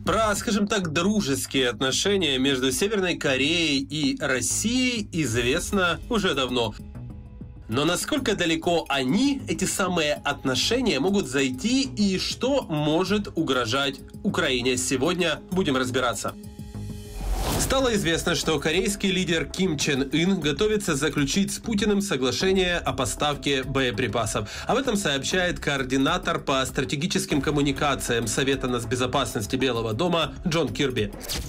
Про, скажем так, дружеские отношения между Северной Кореей и Россией известно уже давно. Но насколько далеко они, эти самые отношения, могут зайти и что может угрожать Украине? Сегодня будем разбираться. Стало известно, что корейский лидер Ким Чен Ын готовится заключить с Путиным соглашение о поставке боеприпасов. Об этом сообщает координатор по стратегическим коммуникациям Совета нацбезопасности Белого дома Джон Кирби.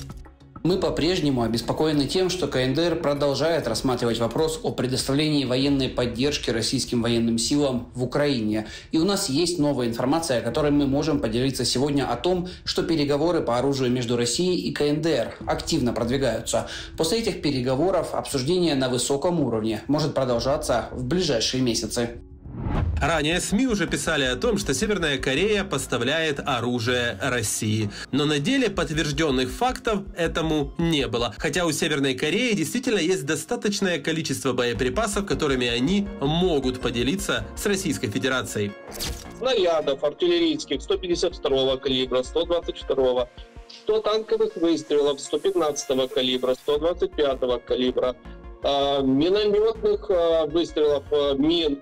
Мы по-прежнему обеспокоены тем, что КНДР продолжает рассматривать вопрос о предоставлении военной поддержки российским военным силам в Украине. И у нас есть новая информация, которой мы можем поделиться сегодня о том, что переговоры по оружию между Россией и КНДР активно продвигаются. После этих переговоров обсуждение на высоком уровне может продолжаться в ближайшие месяцы. Ранее СМИ уже писали о том, что Северная Корея поставляет оружие России. Но на деле подтвержденных фактов этому не было. Хотя у Северной Кореи действительно есть достаточное количество боеприпасов, которыми они могут поделиться с Российской Федерацией. Снарядов артиллерийских 152 калибра, 122, 100 танковых выстрелов 115 калибра, 125 калибра. Минометных выстрелов, мин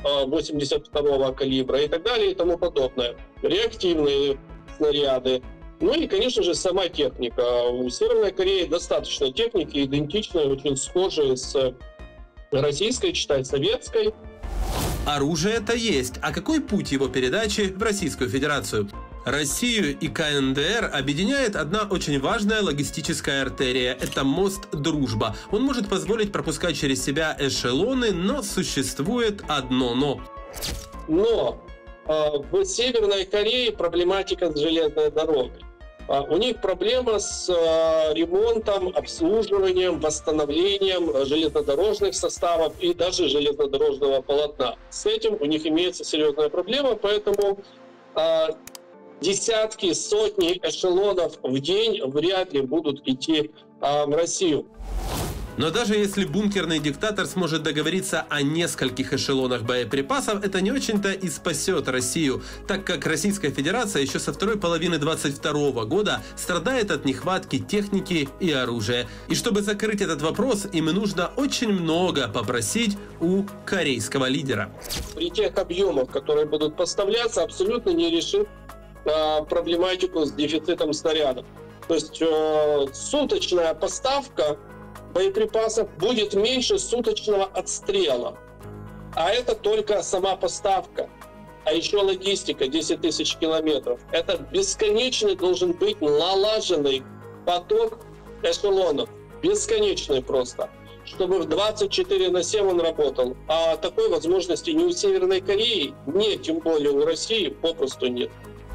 82 калибра и так далее и тому подобное. Реактивные снаряды. Ну и, конечно же, сама техника. У Северной Кореи достаточно техники, идентичной, очень схожей с российской, читай, советской. Оружие-то есть. А какой путь его передачи в Российскую Федерацию? Россию и КНДР объединяет одна очень важная логистическая артерия – это мост «Дружба». Он может позволить пропускать через себя эшелоны, но существует одно «но». Но в Северной Корее проблематика с железной дорогой. У них проблема с ремонтом, обслуживанием, восстановлением железнодорожных составов и даже железнодорожного полотна. С этим у них имеется серьезная проблема, поэтому десятки, сотни эшелонов в день вряд ли будут идти в Россию. Но даже если бункерный диктатор сможет договориться о нескольких эшелонах боеприпасов, это не очень-то и спасет Россию, так как Российская Федерация еще со второй половины 2022 года страдает от нехватки техники и оружия. И чтобы закрыть этот вопрос, им нужно очень много попросить у корейского лидера. При тех объемах, которые будут поставляться, абсолютно не решит проблематику с дефицитом снарядов. То есть суточная поставка боеприпасов будет меньше суточного отстрела. А это только сама поставка. А еще логистика 10 тысяч километров. Это бесконечный должен быть налаженный поток эшелонов. Бесконечный просто. Чтобы в 24/7 он работал. А такой возможности ни у Северной Кореи, ни тем более у России попросту нет.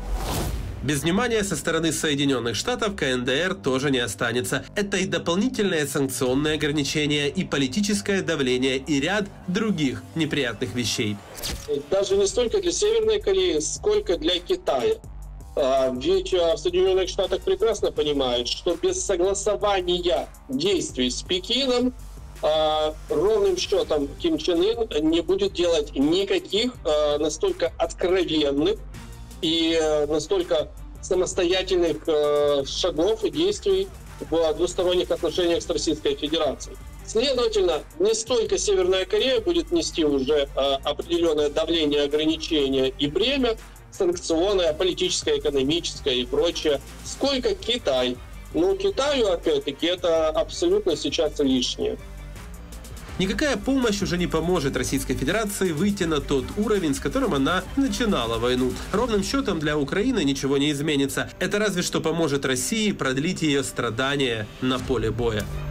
Без внимания со стороны Соединенных Штатов КНДР тоже не останется. Это и дополнительные санкционные ограничения, и политическое давление, и ряд других неприятных вещей. Даже не столько для Северной Кореи, сколько для Китая. Ведь в Соединенных Штатах прекрасно понимают, что без согласования действий с Пекином ровным счетом Ким Чен Ын не будет делать никаких настолько откровенных и настолько самостоятельных шагов и действий в двусторонних отношениях с Российской Федерацией. Следовательно, не столько Северная Корея будет нести уже определенное давление, ограничения и бремя санкционное, политическое, экономическое и прочее, сколько Китай. Но Китаю, опять-таки, это абсолютно сейчас лишнее. Никакая помощь уже не поможет Российской Федерации выйти на тот уровень, с которым она начинала войну. Ровным счетом для Украины ничего не изменится. Это разве что поможет России продлить ее страдания на поле боя.